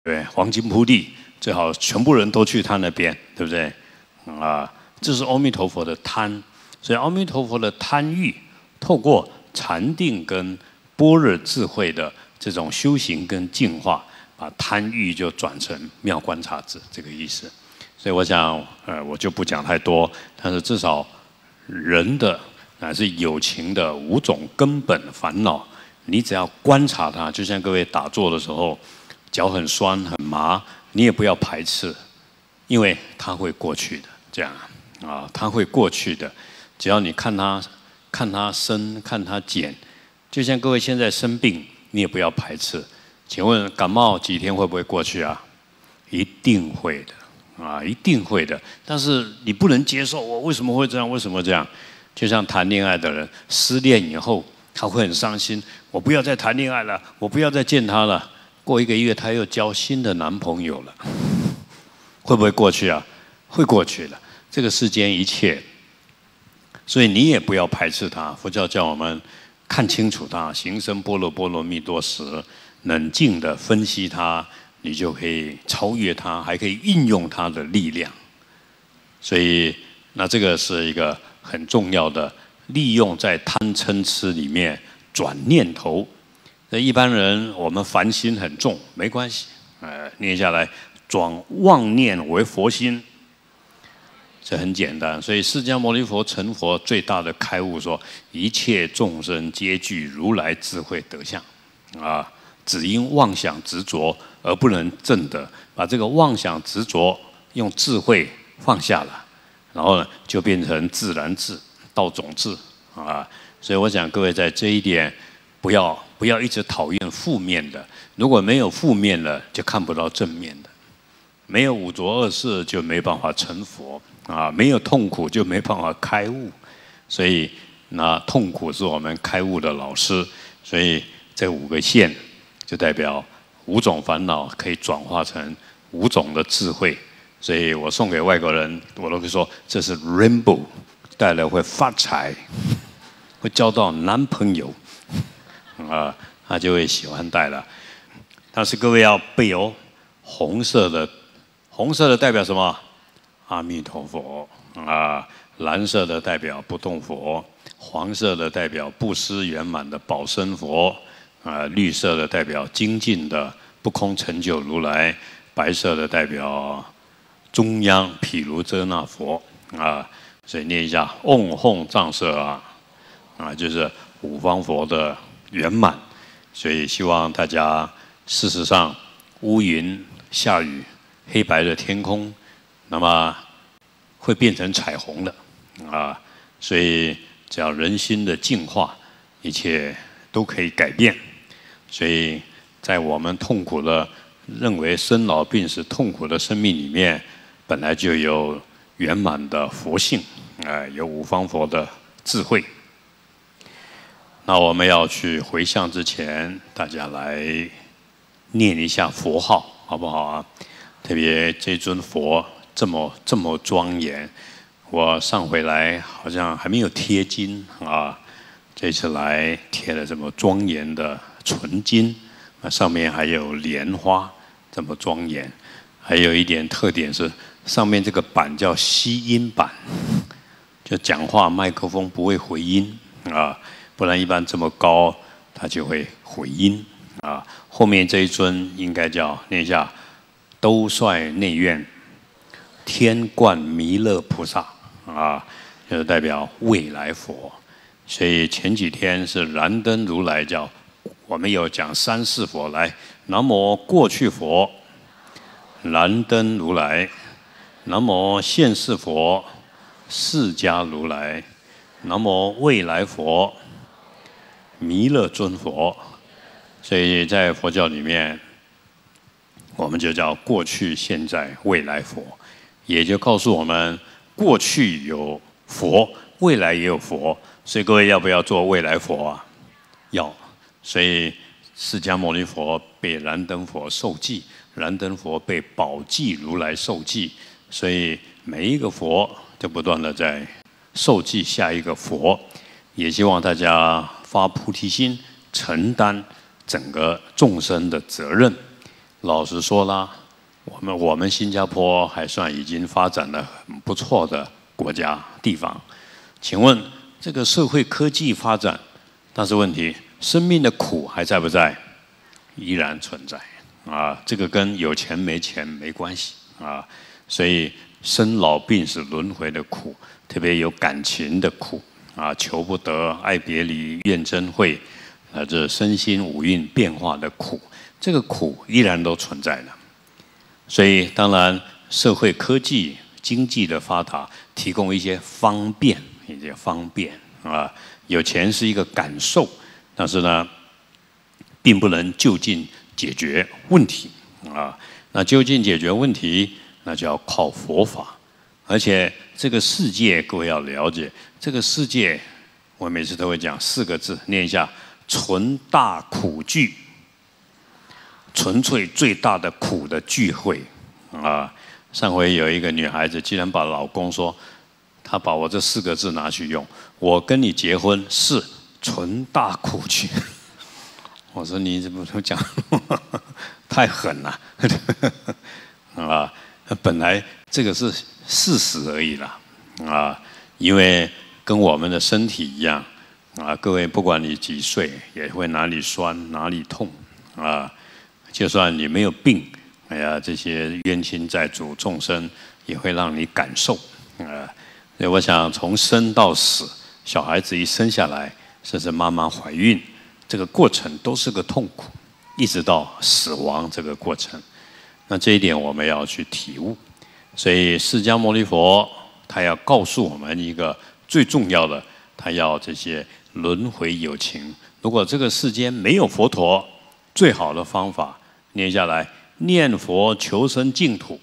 对，黄金铺地，最好全部人都去他那边，对不对？这是阿弥陀佛的贪，所以阿弥陀佛的贪欲，透过禅定跟般若智慧的这种修行跟净化，把贪欲就转成妙观察智，这个意思。所以我想，我就不讲太多，但是至少人的乃是有情的5种根本烦恼，你只要观察它，就像各位打坐的时候，脚很酸很麻，你也不要排斥，因为它会过去的。这样它会过去的。只要你看它深，看它减，就像各位现在生病，你也不要排斥。请问感冒几天会不会过去啊？一定会的一定会的。但是你不能接受，我为什么会这样？为什么这样？就像谈恋爱的人，失恋以后他会很伤心，我不要再谈恋爱了，我不要再见他了。过1个月，他又交新的男朋友了，会不会过去啊？会过去的。这个世间一切，所以你也不要排斥它。佛教叫我们看清楚它，行深般若波罗蜜多时，冷静地分析它，你就可以超越它，还可以运用它的力量。所以，那这个是一个很重要的，利用在贪嗔痴里面转念头。那一般人我们烦心很重，没关系，念下来，转妄念为佛心。这很简单，所以释迦牟尼佛成佛最大的开悟说：一切众生皆具如来智慧德相，只因妄想执着而不能证得，把这个妄想执着用智慧放下了，然后呢，就变成自然智、道种智所以我想各位在这一点，不要一直讨厌负面的，如果没有负面了，就看不到正面的。没有五浊恶世，就没办法成佛没有痛苦，就没办法开悟。所以，那痛苦是我们开悟的老师。所以，这5个线就代表5种烦恼可以转化成5种的智慧。所以我送给外国人，我都会说这是 rainbow， 带来会发财，会交到男朋友他就会喜欢带了。但是各位要背哦，红色的代表什么？阿弥陀佛蓝色的代表不动佛，黄色的代表布施圆满的宝生佛绿色的代表精进的不空成就如来，白色的代表中央毗卢遮那佛所以念一下嗡吽藏舍就是5方佛的圆满。所以希望大家，事实上乌云下雨，黑白的天空，那么会变成彩虹的所以只要人心的净化，一切都可以改变。所以在我们痛苦的认为生老病死痛苦的生命里面，本来就有圆满的佛性有5方佛的智慧。那我们要去回向之前，大家来念一下佛号，好不好啊？特别这尊佛这么庄严，我上回来好像还没有贴金这次来贴了这么庄严的纯金，上面还有莲花，这么庄严。还有一点特点是，上面这个板叫吸音板，就讲话麦克风不会回音不然一般这么高它就会回音后面这一尊应该叫念一下兜率内院天冠弥勒菩萨就是代表未来佛。所以前几天是燃灯如来叫我们有讲3世佛，来南无过去佛燃灯如来，南无现世佛释迦如来，南无未来佛弥勒尊佛。所以在佛教里面，我们就叫过去、现在、未来佛，也就告诉我们过去有佛，未来也有佛。所以各位要不要做未来佛要。所以释迦牟尼佛被燃灯佛受记，燃灯佛被宝济如来受记，所以每一个佛就不断的在受记下一个佛。也希望大家发菩提心，承担整个众生的责任。 老实说啦，我们新加坡还算已经发展的很不错的国家地方。请问这个社会科技发展，但是问题，生命的苦还在不在？依然存在啊！这个跟有钱没钱没关系啊。所以生老病死轮回的苦，特别有感情的苦啊，求不得、爱别离、怨憎会，这身心五蕴变化的苦，这个苦依然都存在的。所以当然，社会科技、经济的发达，提供一些方便，啊。有钱是一个感受，但是呢，并不能就近解决问题啊。那就近解决问题，那就要靠佛法。而且这个世界，各位要了解，这个世界，我每次都会讲4个字，念一下：纯大苦聚。纯粹最大的苦的聚会啊！上回有一个女孩子，竟然把老公说，她把我这4个字拿去用，我跟你结婚是纯大苦聚。我说你怎么讲？太狠了啊！本来这个是事实而已啦啊，因为跟我们的身体一样啊，各位不管你几岁，也会哪里酸哪里痛啊。就算你没有病，哎呀，这些冤亲债主众生也会让你感受啊。所以我想，从生到死，小孩子一生下来，甚至妈妈怀孕，这个过程都是个痛苦，一直到死亡这个过程。那这一点我们要去体悟。所以释迦牟尼佛他要告诉我们一个最重要的，他要这些轮回有情。如果这个世间没有佛陀，最好的方法，念下来，念佛求生净土。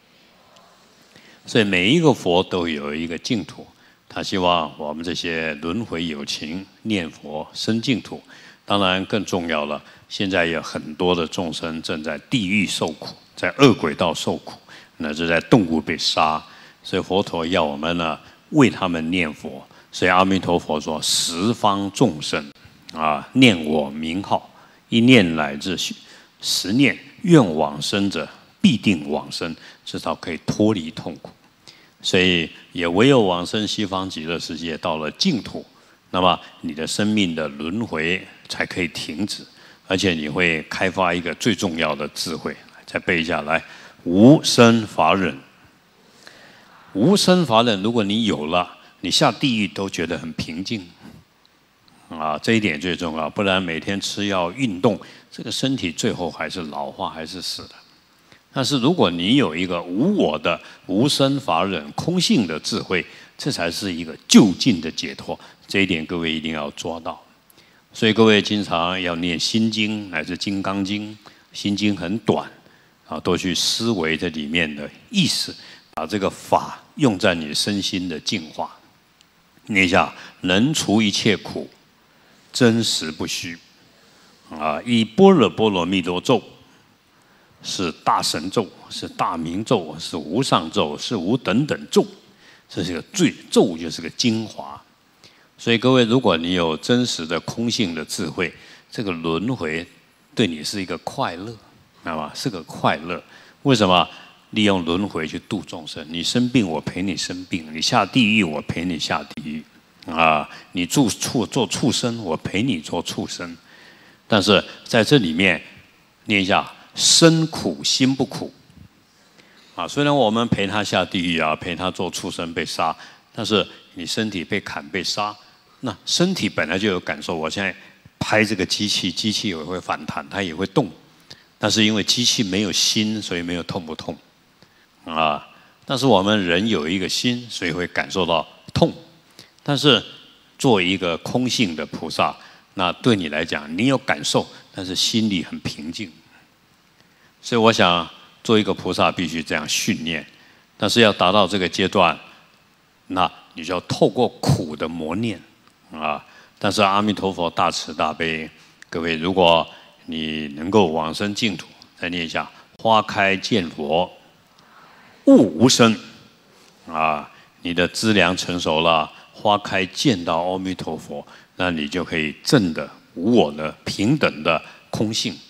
所以每一个佛都有一个净土，他希望我们这些轮回有情念佛生净土。当然更重要了，现在有很多的众生正在地狱受苦，在恶鬼道受苦，乃至在动物被杀。所以佛陀要我们呢为他们念佛。所以阿弥陀佛说：十方众生啊，念我名号。一念乃至10念，愿往生者必定往生，至少可以脱离痛苦。所以也唯有往生西方极乐世界，到了净土，那么你的生命的轮回才可以停止，而且你会开发一个最重要的智慧。再背下来：无生法忍。无生法忍，如果你有了，你下地狱都觉得很平静。啊，这一点最重要，不然每天吃药运动，这个身体最后还是老化，还是死的。但是如果你有一个无我的无生法忍空性的智慧，这才是一个究竟的解脱。这一点各位一定要做到。所以各位经常要念心经乃至金刚经，心经很短啊，多去思维这里面的意思，把这个法用在你身心的净化。念一下：能除一切苦，真实不虚啊！以般若波罗蜜多咒是大神咒，是大明咒，是无上咒，是无等等咒，这是个咒，就是个精华。所以各位，如果你有真实的空性的智慧，这个轮回对你是一个快乐，知道吗？是个快乐。为什么？利用轮回去度众生。你生病，我陪你生病；你下地狱，我陪你下地狱。啊，你做畜生，我陪你做畜生。但是在这里面念一下：身苦心不苦。啊，虽然我们陪他下地狱啊，陪他做畜生被杀，但是你身体被砍被杀，那身体本来就有感受。我现在拍这个机器，机器也会反弹，它也会动。但是因为机器没有心，所以没有痛不痛啊。但是我们人有一个心，所以会感受到痛。但是作为一个空性的菩萨，那对你来讲，你有感受，但是心里很平静。所以我想，做一个菩萨必须这样训练。但是要达到这个阶段，那你就要透过苦的磨练啊。但是阿弥陀佛大慈大悲，各位，如果你能够往生净土，再念一下：花开见佛，悟无生啊。你的资粮成熟了，花开见到阿弥陀佛，那你就可以证得无我的平等的空性。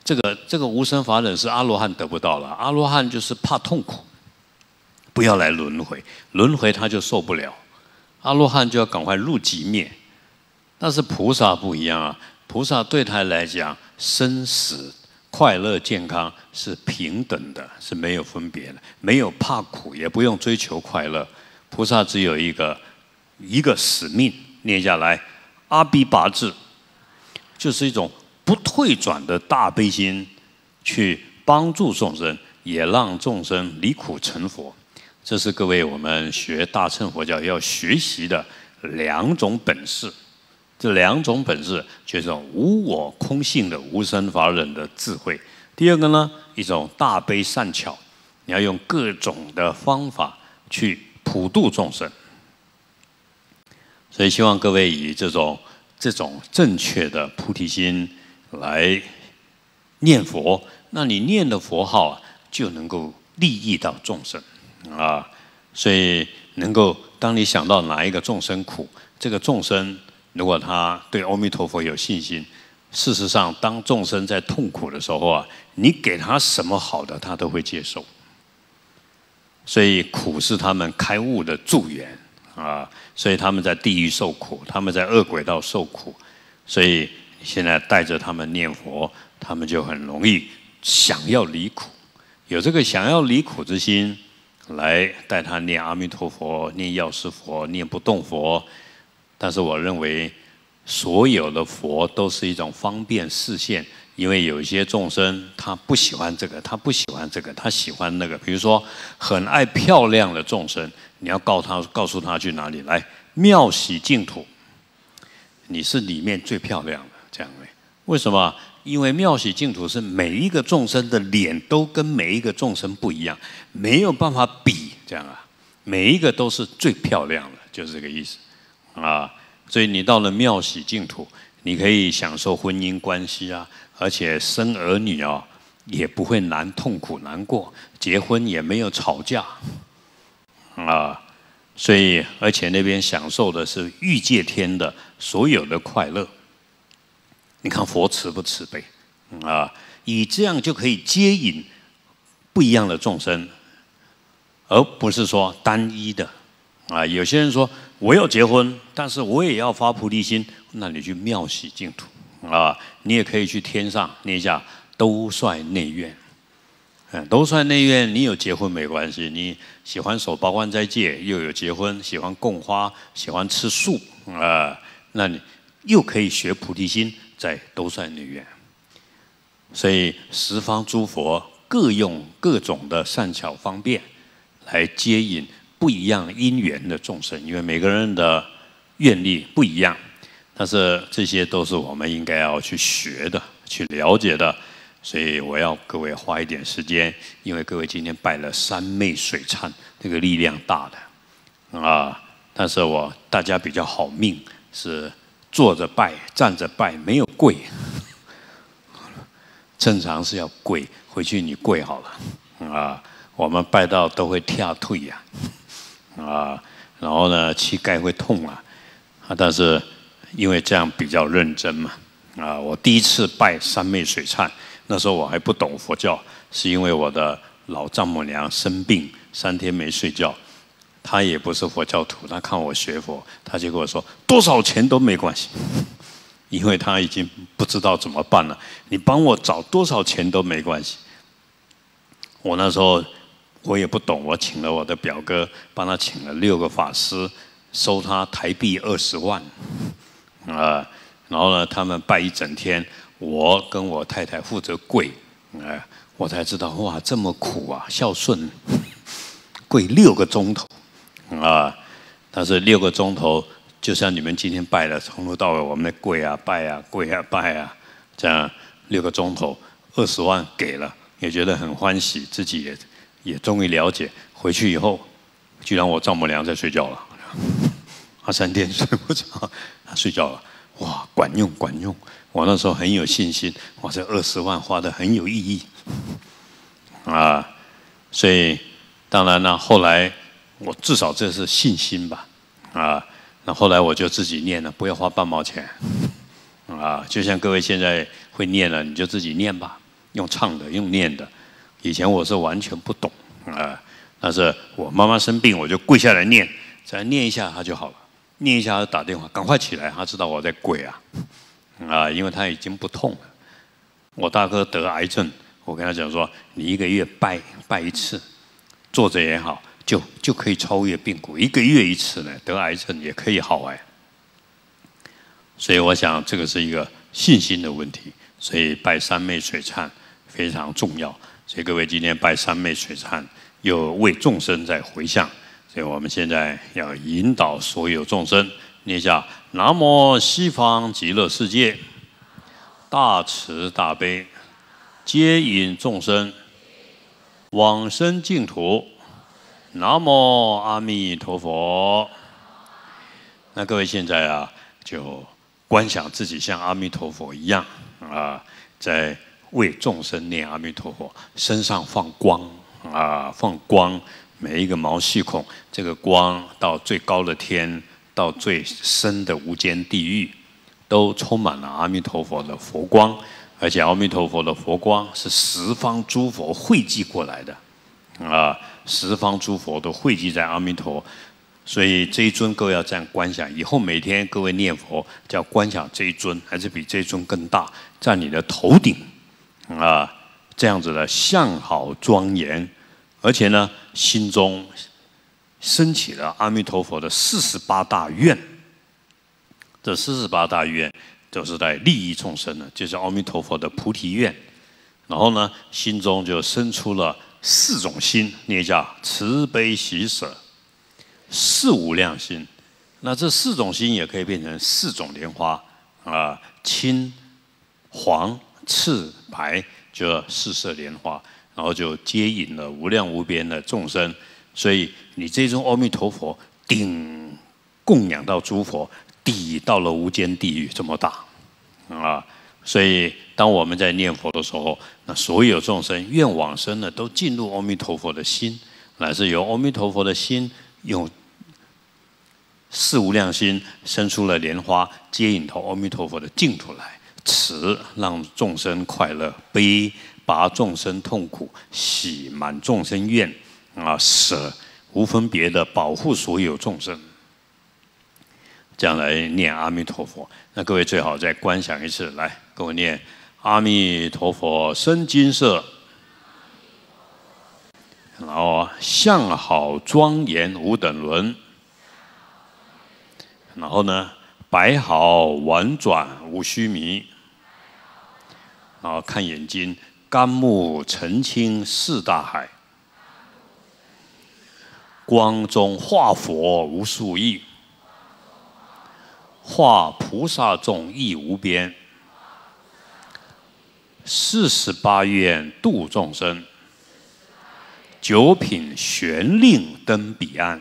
这个无生法忍是阿罗汉得不到了，阿罗汉就是怕痛苦，不要来轮回，轮回他就受不了，阿罗汉就要赶快入寂灭。但是菩萨不一样啊，菩萨对他来讲，生死、快乐、健康是平等的，是没有分别的，没有怕苦，也不用追求快乐。菩萨只有一个使命，念下来，阿毗跋致，就是一种不退转的大悲心，去帮助众生，也让众生离苦成佛。这是各位我们学大乘佛教要学习的两种本事。这两种本事就是无我空性的无生法忍的智慧。第二个呢，一种大悲善巧，你要用各种的方法去普度众生。所以希望各位以这种正确的菩提心来念佛，那你念的佛号就能够利益到众生啊。所以能够当你想到哪一个众生苦，这个众生如果他对阿弥陀佛有信心，事实上当众生在痛苦的时候啊，你给他什么好的他都会接受。所以苦是他们开悟的助缘啊，所以他们在地狱受苦，他们在恶鬼道受苦，所以现在带着他们念佛，他们就很容易想要离苦，有这个想要离苦之心，来带他念阿弥陀佛、念药师佛、念不动佛。但是我认为，所有的佛都是一种方便示现，因为有一些众生他不喜欢这个，他不喜欢这个，他喜欢那个。比如说很爱漂亮的众生，你要告诉他去哪里来？妙喜净土，你是里面最漂亮的，这样的。为什么？因为妙喜净土是每一个众生的脸都跟每一个众生不一样，没有办法比，这样啊，每一个都是最漂亮的，就是这个意思。啊，所以你到了妙喜净土，你可以享受婚姻关系啊，而且生儿女啊也不会痛苦难过，结婚也没有吵架，啊，所以而且那边享受的是欲界天的所有的快乐。你看佛慈不慈悲啊？以这样就可以接引不一样的众生，而不是说单一的。啊，有些人说我要结婚，但是我也要发菩提心，那你去妙喜净土啊，你也可以去天上念一下兜率内院。兜率内院，你有结婚没关系，你喜欢守八关斋戒，又有结婚，喜欢供花，喜欢吃素啊，那你又可以学菩提心，在兜率内院。所以十方诸佛各用各种的善巧方便来接引不一样因缘的众生，因为每个人的愿力不一样，但是这些都是我们应该要去学的、去了解的。所以我要各位花一点时间，因为各位今天拜了三昧水忏，这个力量大的啊。但是大家比较好命，是坐着拜、站着拜，没有跪。正常是要跪，回去你跪好了啊。我们拜到都会跳退呀。然后呢，膝盖会痛但是因为这样比较认真嘛，我第一次拜三昧水忏，那时候我还不懂佛教，是因为我的老丈母娘生病3天没睡觉，她也不是佛教徒，她看我学佛，她就跟我说多少钱都没关系，因为她已经不知道怎么办了，你帮我找多少钱都没关系。我那时候我也不懂，我请了我的表哥，帮他请了6个法师，收他台币20万，然后呢，他们拜一整天，我跟我太太负责跪，我才知道哇，这么苦啊，孝顺，跪6个钟头，但是6个钟头，就像你们今天拜的，从头到尾我们在跪啊拜啊跪啊拜啊，这样6个钟头，20万给了，也觉得很欢喜，自己也终于了解。回去以后，居然我丈母娘在睡觉了，她3天睡不着，她睡觉了，哇，管用管用！我那时候很有信心，哇，这20万花得很有意义，所以当然呢，后来我至少这是信心吧，那后来我就自己念了，不要花半毛钱，就像各位现在会念了，你就自己念吧， 用唱的，用念的。以前我是完全不懂啊，但是我妈妈生病，我就跪下来念，再念一下她就好了，念一下她打电话，赶快起来，她知道我在跪啊，因为她已经不痛了。我大哥得癌症，我跟他讲说，你1个月拜一次，坐着也好，就可以超越病苦。1个月1次呢，得癌症也可以好哎。所以我想这个是一个信心的问题，所以拜三昧水忏非常重要。所以各位今天拜三昧水忏，又为众生在回向，所以我们现在要引导所有众生念下南无西方极乐世界大慈大悲接引众生往生净土。南无阿弥陀佛。那各位现在就观想自己像阿弥陀佛一样在为众生念阿弥陀佛，身上放光放光，每一个毛细孔，这个光到最高的天，到最深的无间地狱，都充满了阿弥陀佛的佛光，而且阿弥陀佛的佛光是十方诸佛汇集过来的十方诸佛都汇集在阿弥陀。所以这一尊各位要这样观想，以后每天各位念佛，就要观想这一尊，还是比这一尊更大，在你的头顶这样子的相好庄严，而且呢，心中升起了阿弥陀佛的48大愿。这48大愿都是在利益众生的，就是阿弥陀佛的菩提愿。然后呢，心中就生出了4种心，念叫慈悲喜舍4无量心。那这4种心也可以变成4种莲花青、黄、赤、白，就4色莲花，然后就接引了无量无边的众生。所以你这尊阿弥陀佛顶供养到诸佛，底到了无间地狱这么大所以当我们在念佛的时候，那所有众生愿往生的都进入阿弥陀佛的心，乃是由阿弥陀佛的心用4无量心生出了莲花，接引到阿弥陀佛的净土来。慈让众生快乐，悲拔众生痛苦，喜满众生愿舍无分别的保护所有众生。这样来念阿弥陀佛。那各位最好再观想一次，来跟我念阿弥陀佛生金色，然后相好庄严无等伦，然后呢白毫婉转无须弥，然后看眼睛甘目澄清四大海，光中化佛无数亿，化菩萨众亦无边，48愿度众生，9品玄令登彼岸。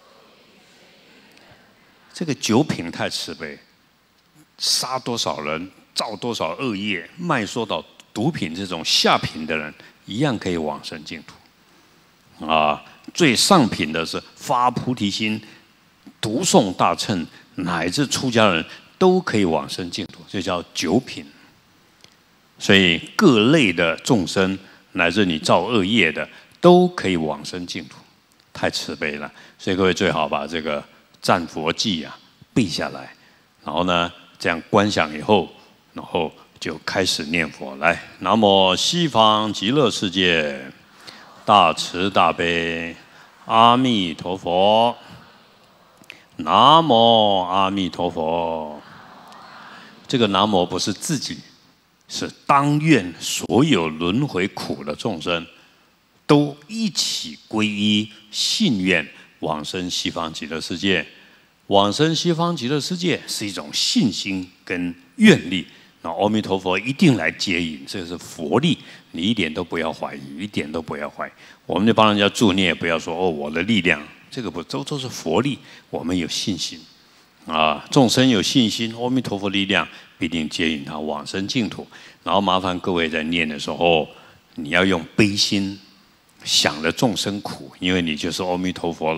这个9品太慈悲，杀多少人，造多少恶业，卖说到毒品这种下品的人，一样可以往生净土最上品的是发菩提心，读诵大乘，乃至出家人都可以往生净土，这叫9品。所以各类的众生，乃至你造恶业的，都可以往生净土，太慈悲了。所以各位最好把这个赞佛偈背下来，然后呢，这样观想以后，然后就开始念佛。来，南无西方极乐世界大慈大悲阿弥陀佛，南无阿弥陀佛。这个南无不是自己，是当愿所有轮回苦的众生都一起皈依信愿往生西方极乐世界。往生西方极乐世界是一种信心跟愿力，那阿弥陀佛一定来接引，这是佛力，你一点都不要怀疑，一点都不要怀疑。我们就帮人家助念，不要说我的力量，这个不都是佛力，我们有信心众生有信心，阿弥陀佛力量必定接引他往生净土。然后麻烦各位在念的时候，你要用悲心，想着众生苦，因为你就是阿弥陀佛了，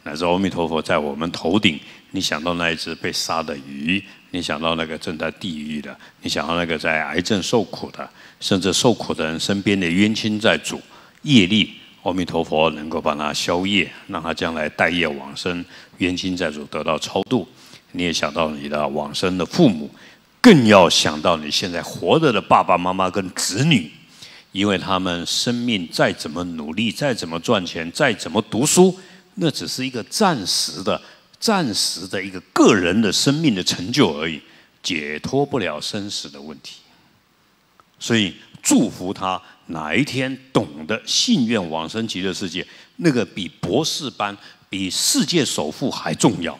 乃至阿弥陀佛在我们头顶，你想到那一只被杀的鱼，你想到那个正在地狱的，你想到那个在癌症受苦的，甚至受苦的人身边的冤亲债主、业力，阿弥陀佛能够帮他消业，让他将来带业往生，冤亲债主得到超度。你也想到你的往生的父母，更要想到你现在活着的爸爸妈妈跟子女。因为他们生命再怎么努力，再怎么赚钱，再怎么读书，那只是一个暂时的一个个人的生命的成就而已，解脱不了生死的问题。所以祝福他哪一天懂得信愿往生极乐世界，那个比博士班、比世界首富还重要。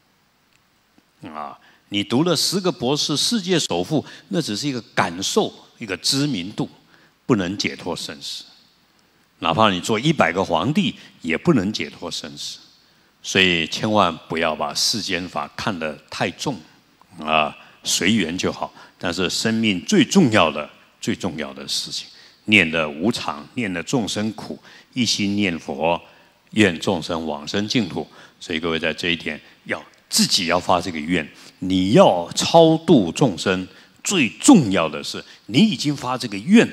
你读了10个博士、世界首富，那只是一个感受，一个知名度。不能解脱生死，哪怕你做100个皇帝，也不能解脱生死。所以千万不要把世间法看得太重，随缘就好。但是生命最重要的事情，念的无常，念的众生苦，一心念佛，愿众生往生净土。所以各位在这一点自己要发这个愿，你要超度众生。最重要的是，你已经发这个愿。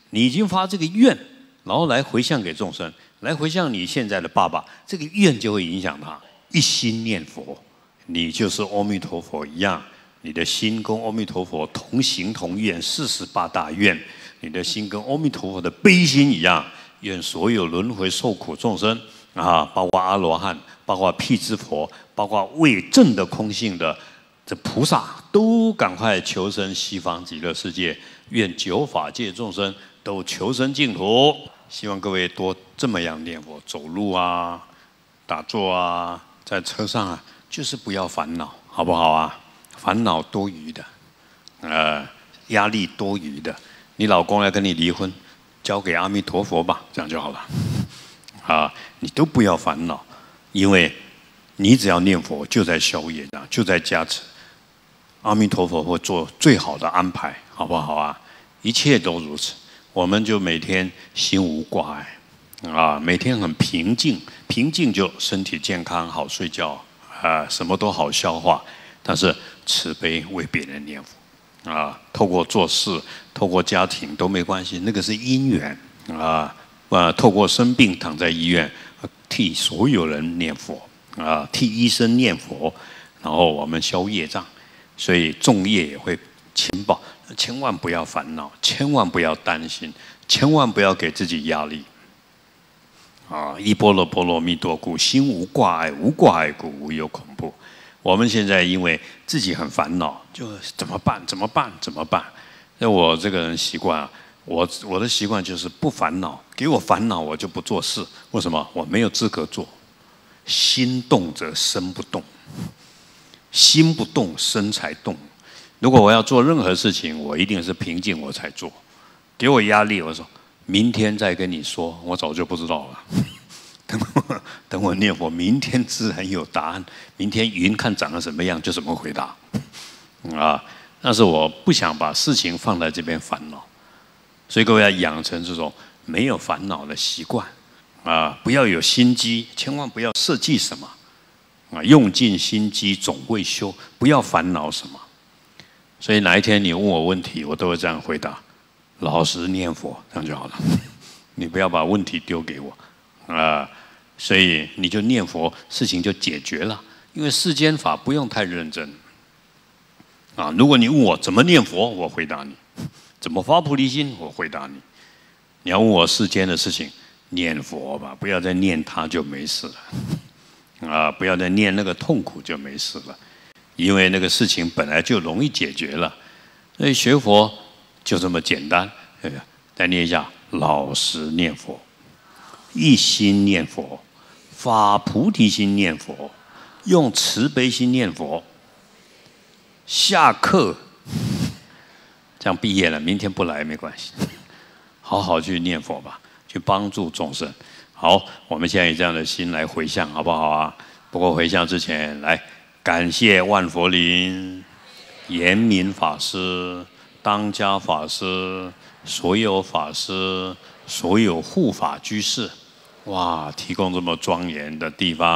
然后来回向给众生，来回向你现在的爸爸，这个愿就会影响他一心念佛。你就是阿弥陀佛一样，你的心跟阿弥陀佛同行同愿，48大愿。你的心跟阿弥陀佛的悲心一样，愿所有轮回受苦众生包括阿罗汉，包括辟支佛，包括未证的空性的这菩萨，都赶快求生西方极乐世界。愿9法界众生都求生净土。希望各位多这么样念佛，走路打坐在车上就是不要烦恼，好不好啊？烦恼多余的，压力多余的。你老公要跟你离婚，交给阿弥陀佛吧，这样就好了。你都不要烦恼，因为你只要念佛，就在消业，就在加持。阿弥陀佛会做最好的安排，好不好啊？一切都如此，我们就每天心无挂碍，每天很平静，平静就身体健康，好睡觉，什么都好消化。但是慈悲为别人念佛，透过做事，透过家庭都没关系，那个是因缘透过生病躺在医院，替所有人念佛替医生念佛，然后我们消业障。所以众业也会轻报，千万不要烦恼，千万不要担心，千万不要给自己压力。依般若波罗蜜多故，心无挂碍，无挂碍故，无有恐怖。我们现在因为自己很烦恼，就怎么办？那我这个人习惯我的习惯就是不烦恼，给我烦恼我就不做事。为什么？我没有资格做。心动则身不动。心不动，身才动。如果我要做任何事情，我一定是平静我才做。给我压力，我说明天再跟你说，我早就不知道了。等我念佛，明天自然有答案。明天云看长得什么样，就怎么回答。但是我不想把事情放在这边烦恼，所以各位要养成这种没有烦恼的习惯不要有心机，千万不要设计什么。用尽心机总未休，不要烦恼什么。所以哪一天你问我问题，我都会这样回答：老实念佛，这样就好了。你不要把问题丢给我所以你就念佛，事情就解决了。因为世间法不用太认真如果你问我怎么念佛，我回答你；怎么发菩提心，我回答你。你要问我世间的事情，念佛吧，不要再念它就没事了。不要再念那个痛苦就没事了，因为那个事情本来就容易解决了。所以学佛就这么简单。再念一下：老实念佛，一心念佛，发菩提心念佛，用慈悲心念佛。下课，这样毕业了，明天不来没关系，好好去念佛吧，去帮助众生。好，我们现在以这样的心来回向，好不好啊？不过回向之前，来感谢万佛林、严明法师、当家法师、所有法师、所有护法居士，哇，提供这么庄严的地方，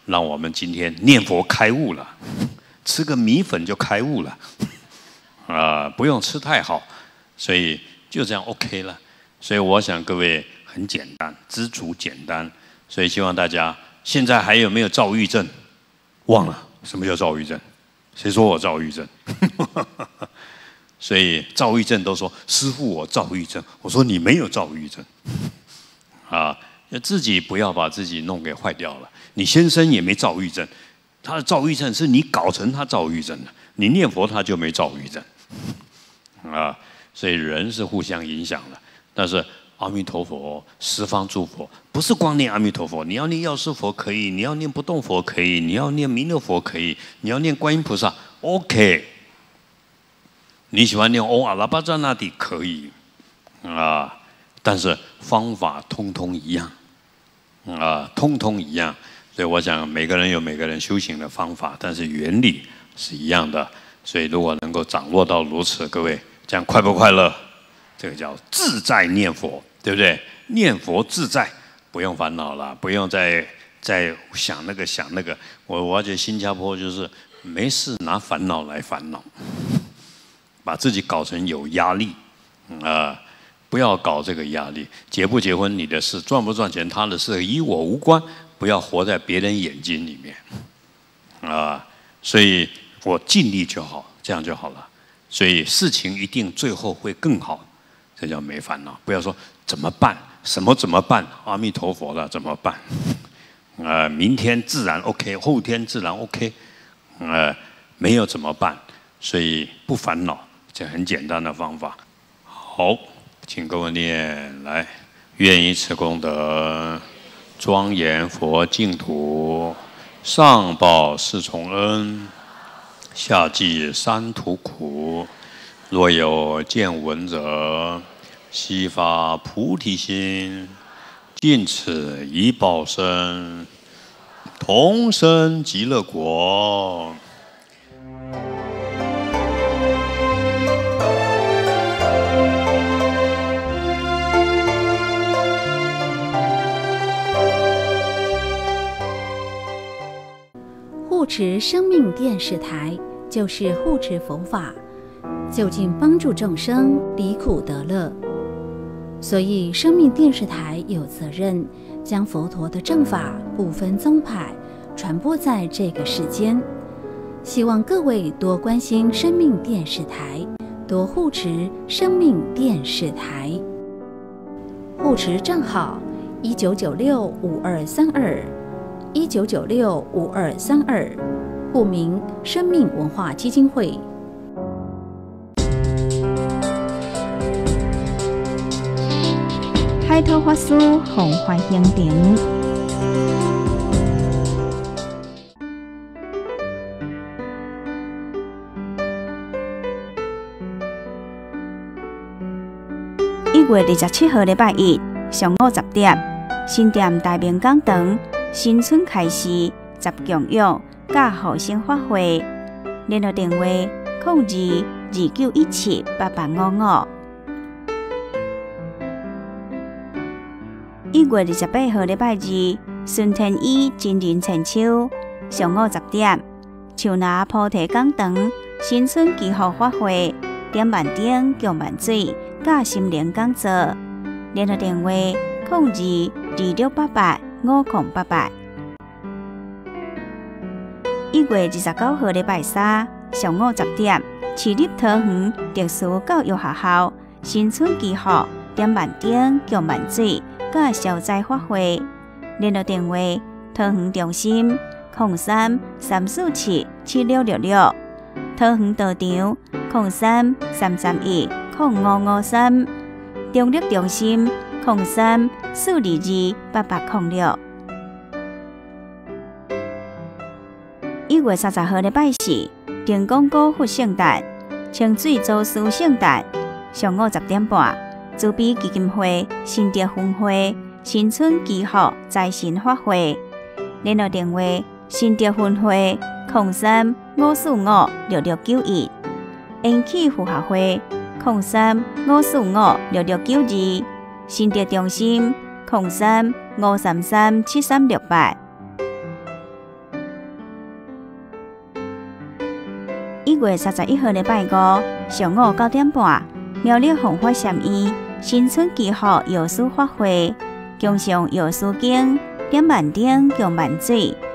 让我们今天念佛开悟了，吃个米粉就开悟了，不用吃太好，所以就这样 OK 了。所以我想各位很简单，知足简单。所以希望大家现在还有没有躁郁症？忘了什么叫躁郁症？谁说我躁郁症？所以躁郁症都说师父我躁郁症，我说你没有躁郁症，自己不要把自己弄给坏掉了。你先生也没躁郁症，他的躁郁症是你搞成他躁郁症的，你念佛他就没躁郁症，所以人是互相影响的。但是阿弥陀佛，十方诸佛不是光念阿弥陀佛，你要念药师佛可以，你要念不动佛可以，你要念弥勒佛可以，你要念观音菩萨 OK。你喜欢念嗡阿拉巴扎那底可以但是方法通通一样通通一样。所以我想每个人有每个人修行的方法，但是原理是一样的。所以如果能够掌握到如此，各位这样快不快乐？这个叫自在念佛，对不对？念佛自在，不用烦恼了，不用再想那个想那个。我觉得新加坡就是没事拿烦恼来烦恼。把自己搞成有压力，不要搞这个压力。结不结婚你的事，赚不赚钱他的事，与我无关。不要活在别人眼睛里面，所以我尽力就好，这样就好了。所以事情一定最后会更好，这叫没烦恼。不要说怎么办，什么怎么办？阿弥陀佛了，怎么办？明天自然 OK， 后天自然 OK， 没有怎么办？所以不烦恼。这很简单的方法。好，请各位念来，愿以此功德，庄严佛净土，上报四重恩，下济三途苦。若有见闻者，悉发菩提心，尽此一报身，同生极乐国。 护持生命电视台就是护持佛法，就近帮助众生离苦得乐。所以生命电视台有责任将佛陀的正法不分宗派传播在这个世间。希望各位多关心生命电视台，多护持生命电视台。护持账号19965232，19965232，户名生命文化基金会。 海涛法师弘法行程。1月27號禮拜一上午10點，新店大明講堂新春開始10供養甲後生法會，聯絡電話0229178855。1月28號禮拜二順天醫真人千秋上午10點，樹林菩提講堂新春祈福法會，點萬燈供萬水甲心靈講座，聯絡電話0226885088。1月29號禮拜三上午10點，市立桃園特殊教育學校新春祈福點萬燈供萬水甲消災法會，聯絡電話桃園中心03-347-7666，桃園道場03-331-0553，中壢中心03-422-8806。1月30號禮拜四，定廣高佛聖誕、清水祖師聖誕，上午10點半，慈悲基金會新德分會新春祈福財神法會，聯絡電話新德分會03-545-6691，延禧佛學會03-545-6692，新德中心03-533-7368。 月31號禮拜五上午9點半，苗栗弘法禪院新春祈福藥師法會，供上藥師經，點萬燈供萬水。